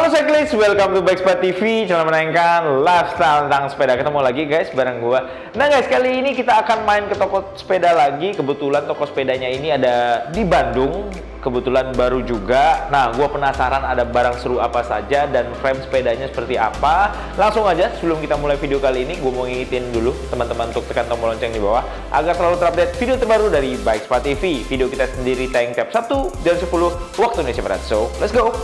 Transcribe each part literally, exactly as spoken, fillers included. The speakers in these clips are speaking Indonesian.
Halo cyclist, welcome to Bikespot T V, channel menayangkan lifestyle tentang sepeda. Ketemu lagi guys bareng gua. Nah guys, kali ini kita akan main ke toko sepeda lagi. Kebetulan toko sepedanya ini ada di Bandung, kebetulan baru juga. Nah, gua penasaran ada barang seru apa saja dan frame sepedanya seperti apa. Langsung aja, sebelum kita mulai video kali ini, gua mau ngingetin dulu teman-teman untuk tekan tombol lonceng di bawah agar selalu terupdate video terbaru dari Bikespot T V. Video kita sendiri tayang tiap Sabtu jam sepuluh waktu Indonesia Barat. So, let's go.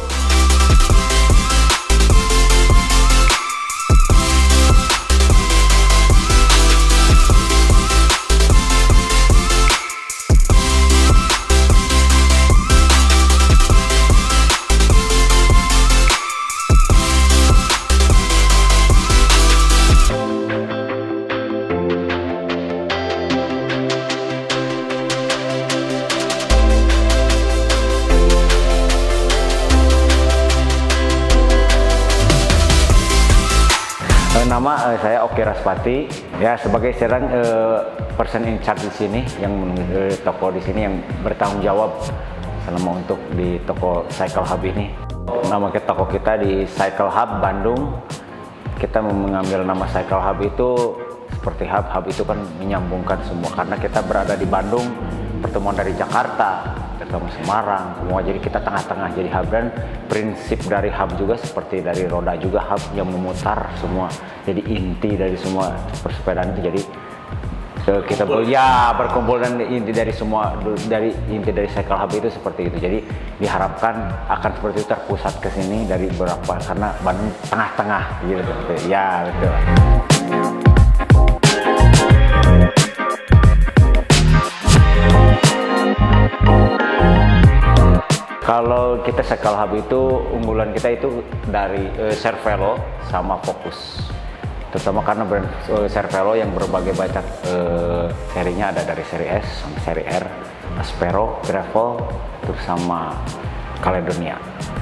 Nama uh, saya Oki Raspati, ya sebagai serang uh, person in charge di sini yang uh, toko di sini yang bertanggung jawab selama untuk di toko Cycle Hub ini. Nama kita toko kita di Cycle Hub Bandung. Kita mengambil nama Cycle Hub itu seperti hub hub itu kan menyambungkan semua karena kita berada di Bandung, pertemuan dari Jakarta, ketemu Semarang, semua jadi kita tengah-tengah jadi hub, dan prinsip dari hub juga seperti dari roda juga hub yang memutar semua. Jadi inti dari semua persepedaan itu jadi kita ber, ya berkumpul, dan inti dari semua dari inti dari Cycle Hub itu seperti itu. Jadi diharapkan akan seperti itu terpusat ke sini dari beberapa karena Bandung tengah-tengah gitu, gitu. Ya betul. Kalau kita Cycle Hub itu unggulan kita itu dari uh, Cervelo sama Focus, terutama karena brand uh, Cervelo yang berbagai banyak uh, serinya, ada dari seri S sampai seri R, Aspero, Gravel, terus sama Caledonia.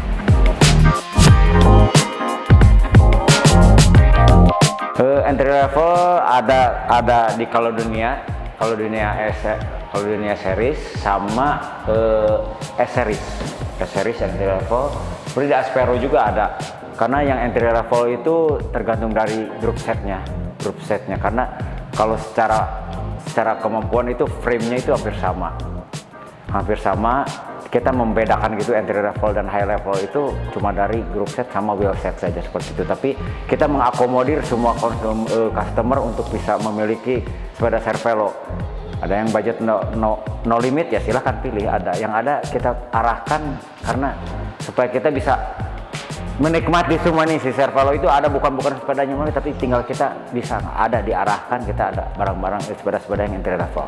Uh, entry level ada ada di Caledonia, Caledonia S, Caledonia series sama uh, S series. S series entry level, seperti di Aspero juga ada. Karena yang entry level itu tergantung dari grup setnya, grup setnya. Karena kalau secara secara kemampuan itu frame-nya itu hampir sama, hampir sama. Kita membedakan gitu entry level dan high level itu cuma dari grup set sama wheel set saja seperti itu. Tapi kita mengakomodir semua konsum, uh, customer untuk bisa memiliki sepeda Cervelo. Ada yang budget no, no, no limit, ya silahkan pilih. Ada yang ada kita arahkan karena supaya kita bisa menikmati semua nih. Si Cervelo itu ada bukan-bukan sepedanya mulu, tapi tinggal kita bisa ada diarahkan, kita ada barang-barang sepeda-sepeda yang entry level.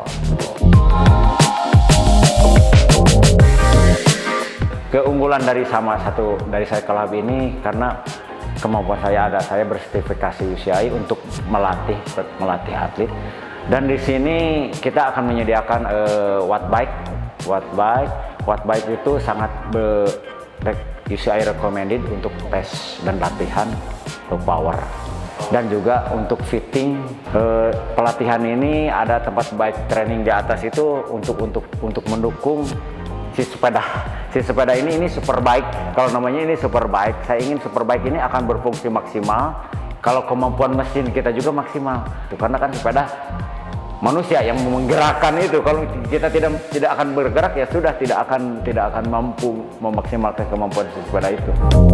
Keunggulan dari sama satu dari Cycle Hub ini karena kemampuan saya ada, saya bersertifikasi U C I untuk melatih melatih atlet. Dan di sini kita akan menyediakan uh, watt bike, watt bike, watt bike itu sangat be, U C I recommended untuk tes dan latihan low power. Dan juga untuk fitting uh, pelatihan ini ada tempat bike training di atas itu untuk untuk untuk mendukung si sepeda. Si sepeda ini ini super bike. Kalau namanya ini super bike, saya ingin super bike ini akan berfungsi maksimal. Kalau kemampuan mesin kita juga maksimal. Tuh, karena kan sepeda manusia yang menggerakkan itu. Kalau kita tidak tidak akan bergerak, ya sudah tidak akan tidak akan mampu memaksimalkan kemampuan si sepeda itu.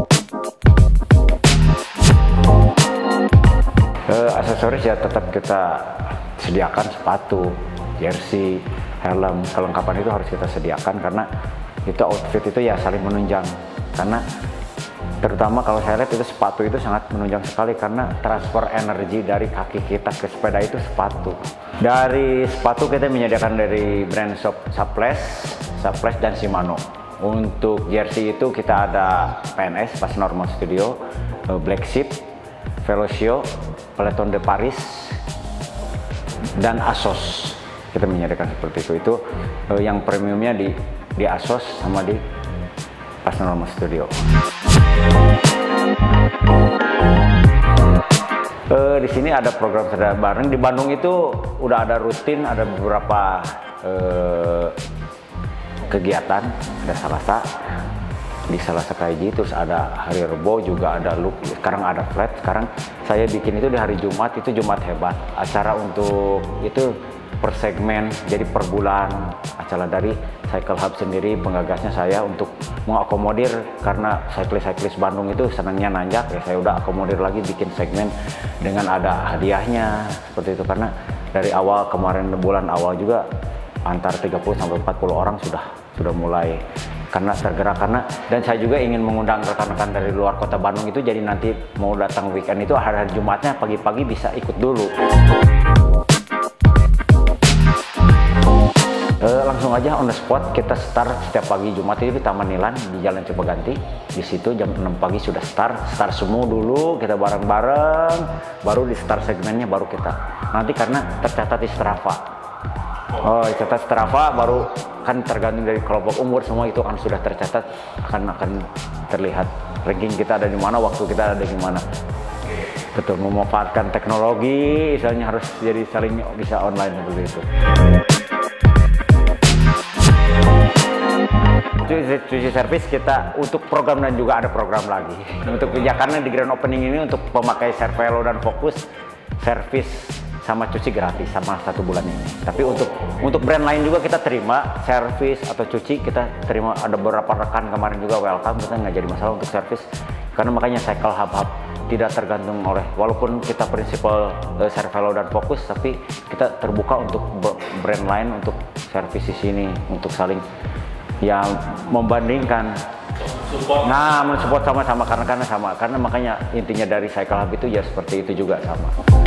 Uh, aksesoris ya tetap kita sediakan, sepatu, jersey, helm, kelengkapan itu harus kita sediakan karena itu outfit itu ya saling menunjang. Karena terutama kalau saya lihat itu sepatu itu sangat menunjang sekali karena transfer energi dari kaki kita ke sepeda itu sepatu. Dari sepatu kita menyediakan dari brand shop Saples, Saples dan Shimano. Untuk jersey itu kita ada P N S, Pas Normal Studio, Black Sheep, Velocio, Peloton de Paris, dan Asos. Kita menyediakan seperti itu. Itu yang premiumnya di di Asos sama di Pas Normal Studio. Uh, di sini ada program sepeda bareng. Di Bandung itu udah ada rutin, ada beberapa uh, kegiatan, ada Selasa, di salah Sakaiji, terus ada hari Rebo juga ada loop, sekarang ada flat. Sekarang saya bikin itu di hari Jumat, itu Jumat Hebat. Acara untuk itu per segmen, jadi per bulan. Acara dari Cycle Hub sendiri, penggagasnya saya untuk mengakomodir, karena cyclist-cyclist Bandung itu senangnya nanjak, ya saya udah akomodir lagi bikin segmen dengan ada hadiahnya seperti itu. Karena dari awal kemarin bulan awal juga antar tiga puluh sampai empat puluh orang sudah sudah mulai karena tergerak, karena dan saya juga ingin mengundang rekan-rekan dari luar kota Bandung itu, jadi nanti mau datang weekend itu hari-hari Jumatnya pagi-pagi bisa ikut dulu. Uh, langsung aja on the spot kita start setiap pagi Jumat itu di Taman Nilan di Jalan Cipaganti. Di situ jam enam pagi sudah start, start semua dulu kita bareng-bareng, baru di start segmennya baru kita. Nanti karena tercatat di Strava. Oh, tercatat Strava baru kan tergantung dari kelompok umur semua itu kan sudah tercatat, akan akan terlihat ranking kita ada di mana, waktu kita ada di mana. Betul, memanfaatkan teknologi, misalnya harus jadi saling bisa online seperti itu. Cuci, cuci servis kita untuk program dan juga ada program lagi untuk ya, karena di grand opening ini untuk pemakai Cervelo dan Focus servis sama cuci gratis sama satu bulan ini. Tapi untuk untuk brand lain juga kita terima servis atau cuci, kita terima. Ada beberapa rekan kemarin juga welcome, kita nggak jadi masalah untuk servis, karena makanya Cycle Hub Hub tidak tergantung oleh, walaupun kita prinsipal uh, Cervelo dan Focus, tapi kita terbuka untuk brand lain untuk servis di sini, untuk saling yang membandingkan, support. Nah mensupport sama-sama, karena karena sama karena makanya intinya dari Cycle Hub itu ya seperti itu juga sama.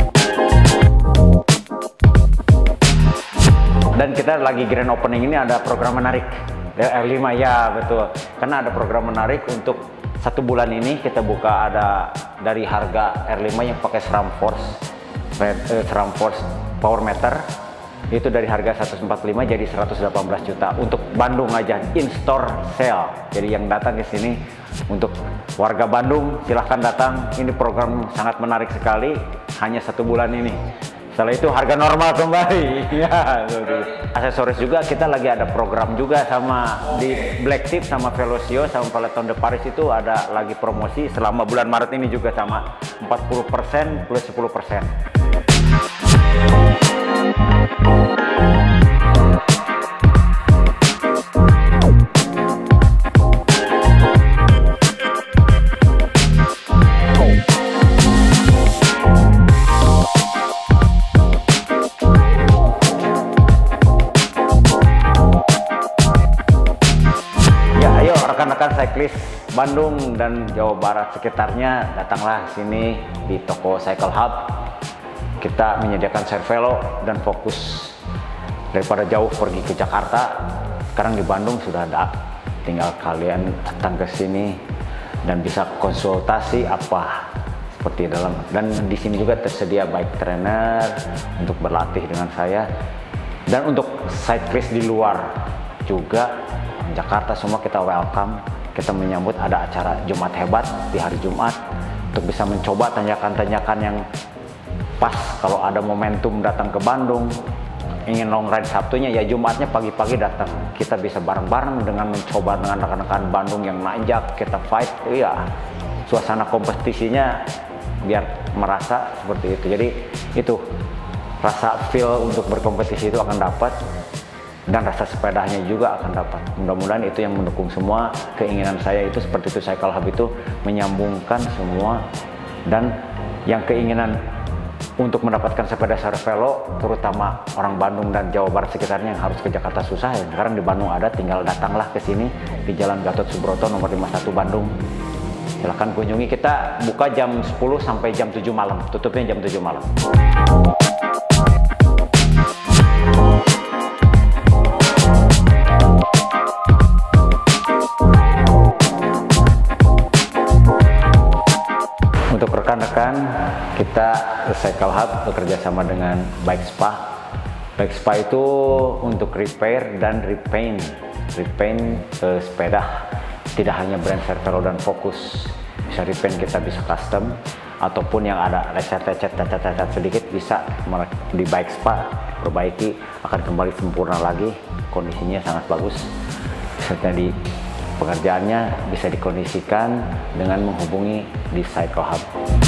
Dan kita lagi grand opening ini ada program menarik R lima, ya betul, karena ada program menarik untuk satu bulan ini kita buka, ada dari harga R lima yang pakai SRAM Force eh, SRAM Force Power Meter itu dari harga seratus empat puluh lima jadi seratus delapan belas juta untuk Bandung aja, in-store sale. Jadi yang datang ke sini untuk warga Bandung silahkan datang. Ini program sangat menarik sekali, hanya satu bulan ini. Setelah itu harga normal kembali. Ya, aksesoris juga kita lagi ada program juga sama di Black Tip sama Velocio sama Peloton de Paris itu ada lagi promosi selama bulan Maret ini juga sama empat puluh persen plus sepuluh persen. Rekan-rekan cyclist Bandung dan Jawa Barat sekitarnya, datanglah sini di toko Cycle Hub. Kita menyediakan Cervelo dan Focus. Daripada jauh pergi ke Jakarta, sekarang di Bandung sudah ada. Tinggal kalian datang ke sini dan bisa konsultasi apa seperti dalam. Dan di sini juga tersedia bike trainer untuk berlatih dengan saya. Dan untuk cyclist di luar juga, Jakarta semua kita welcome. Kita menyambut ada acara Jumat Hebat di hari Jumat untuk bisa mencoba tanjakan-tanjakan yang pas. Kalau ada momentum datang ke Bandung, ingin long ride Sabtunya, ya Jumatnya pagi-pagi datang. Kita bisa bareng-bareng dengan mencoba dengan rekan-rekan Bandung yang nanjak, kita fight. Iya, suasana kompetisinya biar merasa seperti itu. Jadi itu rasa feel untuk berkompetisi itu akan dapat. Dan rasa sepedanya juga akan dapat. Mudah-mudahan itu yang mendukung semua keinginan saya itu seperti itu. Cycle Hub itu menyambungkan semua, dan yang keinginan untuk mendapatkan sepeda Cervelo terutama orang Bandung dan Jawa Barat sekitarnya yang harus ke Jakarta susah ya. Sekarang di Bandung ada, tinggal datanglah ke sini di Jalan Gatot Subroto nomor lima puluh satu Bandung. Silahkan kunjungi, kita buka jam sepuluh sampai jam tujuh malam, tutupnya jam tujuh malam. Untuk rekan-rekan kita Cycle Hub bekerja sama dengan Bike Spa. Bike Spa itu untuk repair dan repaint, repaint eh, sepeda. Tidak hanya brand Cervelo dan Focus, bisa repaint, kita bisa custom, ataupun yang ada lecet-lecet, cacat-cacat sedikit bisa di Bike Spa perbaiki, akan kembali sempurna lagi, kondisinya sangat bagus. Bisa di pengerjaannya bisa dikondisikan dengan menghubungi di Cycle Hub.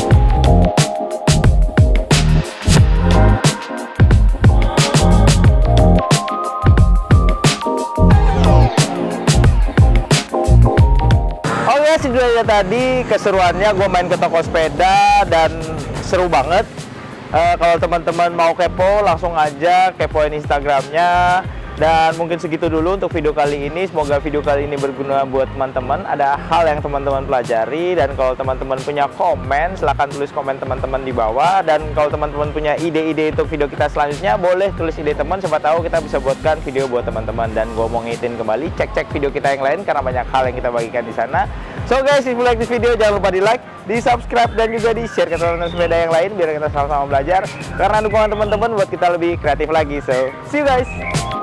Oke, itu aja tadi keseruannya gue main ke toko sepeda dan seru banget. Uh, kalau teman-teman mau kepo, langsung aja kepoin Instagramnya. Dan mungkin segitu dulu untuk video kali ini. Semoga video kali ini berguna buat teman-teman. Ada hal yang teman-teman pelajari. Dan kalau teman-teman punya komen, silahkan tulis komen teman-teman di bawah. Dan kalau teman-teman punya ide-ide untuk video kita selanjutnya, boleh tulis ide teman. Siapa tahu kita bisa buatkan video buat teman-teman. Dan gue mau ngingetin kembali, cek-cek video kita yang lain karena banyak hal yang kita bagikan di sana. So guys, if you like this video, jangan lupa di like, di subscribe, dan juga di share ke teman-teman sepeda yang lain biar kita sama-sama belajar. Karena dukungan teman-teman buat kita lebih kreatif lagi. So, see you guys!